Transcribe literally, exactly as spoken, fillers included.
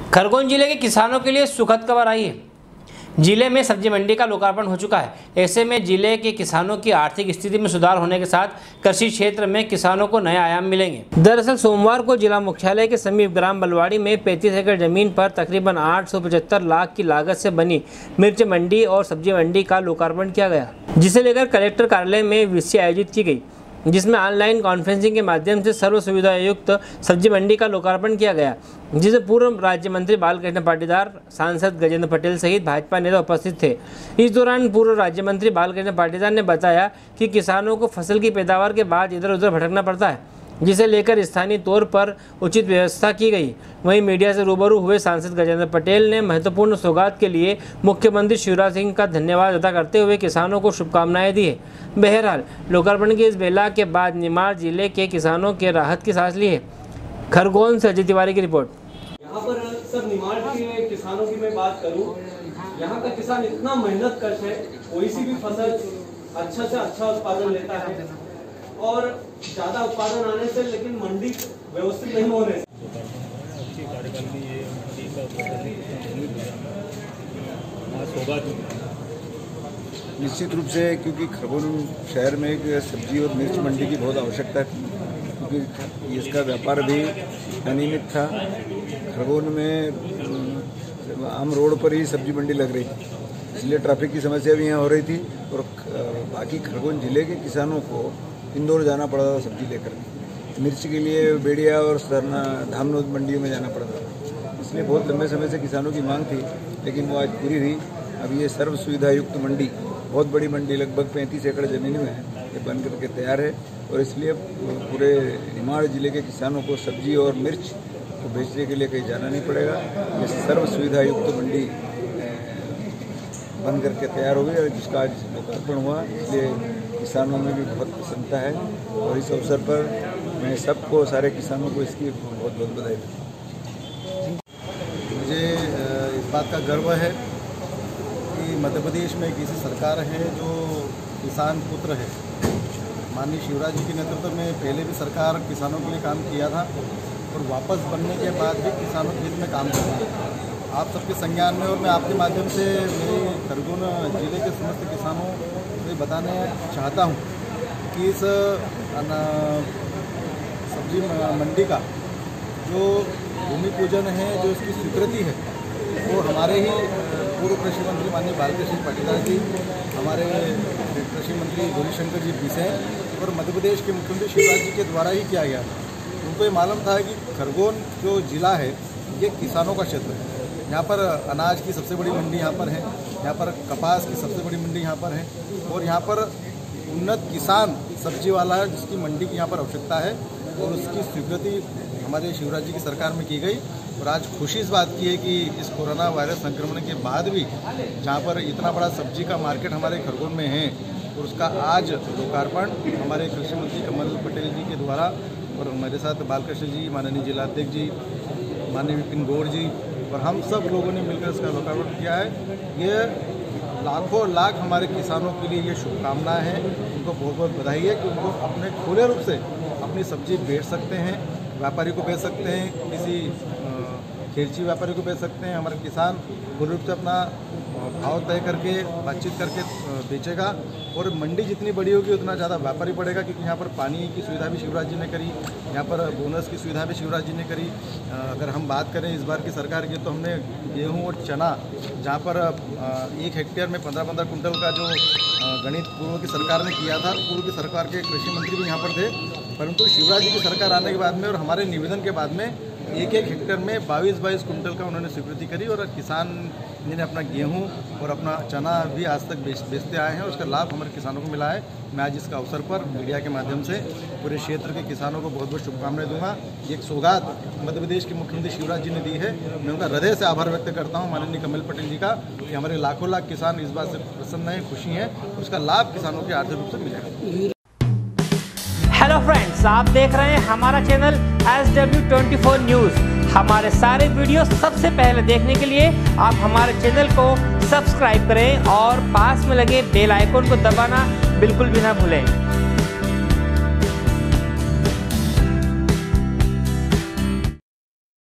खरगोन जिले के किसानों के लिए सुखद खबर आई है। जिले में सब्जी मंडी का लोकार्पण हो चुका है। ऐसे में जिले के किसानों की आर्थिक स्थिति में सुधार होने के साथ कृषि क्षेत्र में किसानों को नए आयाम मिलेंगे। दरअसल सोमवार को जिला मुख्यालय के समीप ग्राम बलवाड़ी में पैंतीस एकड़ जमीन पर तकरीबन आठ सौ पचहत्तर लाख की लागत से बनी मिर्च मंडी और सब्जी मंडी का लोकार्पण किया गया, जिसे लेकर कलेक्टर कार्यालय में विषय आयोजित की गई, जिसमें ऑनलाइन कॉन्फ्रेंसिंग के माध्यम से सर्व सुविधा युक्त सब्जी मंडी का लोकार्पण किया गया, जिसे पूर्व राज्य मंत्री बालकृष्ण पाटीदार, सांसद गजेंद्र पटेल सहित भाजपा नेता उपस्थित थे। इस दौरान पूर्व राज्य मंत्री बालकृष्ण पाटीदार ने बताया कि किसानों को फसल की पैदावार के बाद इधर उधर भटकना पड़ता है, जिसे लेकर स्थानीय तौर पर उचित व्यवस्था की गई। वहीं मीडिया से रूबरू हुए सांसद गजेंद्र पटेल ने महत्वपूर्ण सौगात के लिए मुख्यमंत्री शिवराज सिंह का धन्यवाद अदा करते हुए किसानों को शुभकामनाएं दी है। बहरहाल लोकार्पण की इस बेला के बाद निमाड़ जिले के किसानों के राहत की सांस ली है। खरगोन से अजय तिवारी की रिपोर्ट। यहाँ पर सर निमाड़ के किसानों की मैं बात करूँ, यहाँ का किसान इतना मेहनत कश है, कोई सी भी फसल अच्छा से अच्छा उत्पादन लेता है और ज्यादा उत्पादन आने से लेकिन मंडी व्यवस्थित नहीं हो रहे। निश्चित रूप से क्योंकि खरगोन शहर में एक सब्जी और मिर्च मंडी की बहुत आवश्यकता थी, क्योंकि इसका व्यापार भी अनियमित था। खरगोन में आम रोड पर ही सब्जी मंडी लग रही थी, इसलिए ट्रैफिक की समस्या भी यहाँ हो रही थी और बाकी खरगोन जिले के किसानों को इंदौर जाना पड़ा था सब्जी लेकर। मिर्च के लिए बेड़िया और सरना धामनोद मंडियों में जाना पड़ता था, इसलिए बहुत लंबे समय से किसानों की मांग थी, लेकिन वो आज पूरी हुई। अब ये सर्व सुविधा युक्त मंडी, बहुत बड़ी मंडी, लगभग पैंतीस एकड़ ज़मीन में है, ये बन करके तैयार है और इसलिए पूरे निमाड़ जिले के किसानों को सब्जी और मिर्च को बेचने के लिए कहीं जाना नहीं पड़ेगा। ये सर्व सुविधा युक्त मंडी बन करके तैयार हो गई और जिसका आज लोकार्पण हुआ, इसलिए किसानों में भी बहुत प्रसन्नता है और इस अवसर पर मैं सबको, सारे किसानों को इसकी बहुत बहुत बधाई देता हूँ। मुझे इस बात का गर्व है कि मध्य प्रदेश में एक ऐसी सरकार है जो किसान पुत्र है। माननीय शिवराज जी के नेतृत्व में पहले भी सरकार किसानों के लिए काम किया था और वापस बनने के बाद भी किसानों के हित में काम कर रहा है। आप सबके संज्ञान में और मैं आपके माध्यम से मेरे खरगोन जिले के समस्त किसानों को बताने चाहता हूँ कि इस सब्जी मंडी का जो भूमि पूजन है, जो इसकी स्वीकृति है, वो हमारे ही पूर्व कृषि मंत्री माननीय बालकृष्ण पाटीदार जी, हमारे कृषि मंत्री गौरीशंकर जी पीसे और मध्य प्रदेश के मुख्यमंत्री शिवराज जी के द्वारा ही किया गया था। उनको ये मालूम था कि खरगोन जो जिला है ये किसानों का क्षेत्र है। यहाँ पर अनाज की सबसे बड़ी मंडी यहाँ पर है, यहाँ पर कपास की सबसे बड़ी मंडी यहाँ पर है और यहाँ पर उन्नत किसान सब्जी वाला है जिसकी मंडी की यहाँ पर आवश्यकता है और उसकी स्वीकृति हमारे शिवराज जी की सरकार में की गई। और आज खुशी इस बात की है कि इस कोरोना वायरस संक्रमण के बाद भी जहाँ पर इतना बड़ा सब्जी का मार्केट हमारे खरगोन में है और उसका आज लोकार्पण हमारे कृषि मंत्री कमल पटेल जी के द्वारा और हमारे साथ बालकृष्ण जी, माननीय जिलाध्यक्ष जी, माननीय विपिन गौड़ जी और हम सब लोगों ने मिलकर इसका लोकार्पण किया है। ये लाखों लाख हमारे किसानों के लिए ये शुभकामनाएं हैं। उनको बहुत बहुत बधाई है कि उनको अपने खुले रूप से अपनी सब्जी बेच सकते हैं, व्यापारी को बेच सकते हैं, किसी खेलची व्यापारी को बेच सकते हैं। हमारे किसान खुले रूप से अपना भाव तय करके बातचीत करके बेचेगा और मंडी जितनी बड़ी होगी उतना ज़्यादा व्यापारी बढ़ेगा, क्योंकि यहाँ पर पानी की सुविधा भी शिवराज जी ने करी, यहाँ पर बोनस की सुविधा भी शिवराज जी ने करी। अगर हम बात करें इस बार की सरकार की, तो हमने गेहूं और चना, जहाँ पर एक हेक्टेयर में पंद्रह पंद्रह कुंटल का जो गणित पूर्व की सरकार ने किया था, पूर्व की सरकार के कृषि मंत्री भी यहाँ पर थे, परंतु शिवराज जी की सरकार आने के बाद में और हमारे निवेदन के बाद में एक एक हेक्टेयर में बाईस बाईस कुंटल का उन्होंने स्वीकृति करी और किसान ने अपना गेहूं और अपना चना भी आज तक बेच बेचते आए हैं और उसका लाभ हमारे किसानों को मिला है। मैं आज इसका अवसर पर मीडिया के माध्यम से पूरे क्षेत्र के किसानों को बहुत बहुत शुभकामनाएं दूंगा। एक सौगात मध्य प्रदेश के मुख्यमंत्री शिवराज जी ने दी है, मैं उनका हृदय से आभार व्यक्त करता हूँ माननीय कमल पटेल जी का कि हमारे लाखों लाख किसान इस बात से प्रसन्न हैं, खुशी हैं, उसका लाभ किसानों के आर्थिक रूप से मिलेगा। हेलो फ्रेंड्स, आप देख रहे हैं हमारा channel S W twenty four news. हमारे सारे वीडियो सबसे पहले देखने के लिए आप हमारे चैनल को सब्सक्राइब करें और पास में लगे बेल आइकन को दबाना बिल्कुल भी ना भूलें।